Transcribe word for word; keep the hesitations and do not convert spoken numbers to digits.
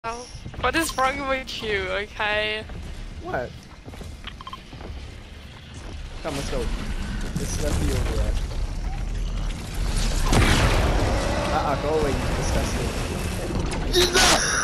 Oh, what is wrong with you, okay? What? Come, let's go. This left you over there. Uh-uh, go away, you disgusting.